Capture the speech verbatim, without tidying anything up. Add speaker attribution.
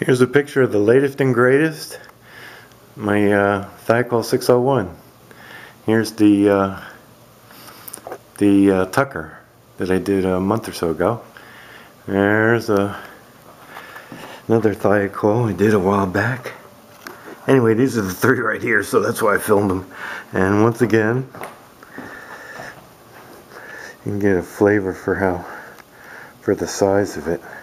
Speaker 1: Here's a picture of the latest and greatest, my uh, Thiokol six oh one. Here's the uh, the uh, Tucker that I did a month or so ago. There's a, another Thiokol I did a while back. Anyway, these are the three right here, so that's why I filmed them. And once again, you can get a flavor for how, for the size of it.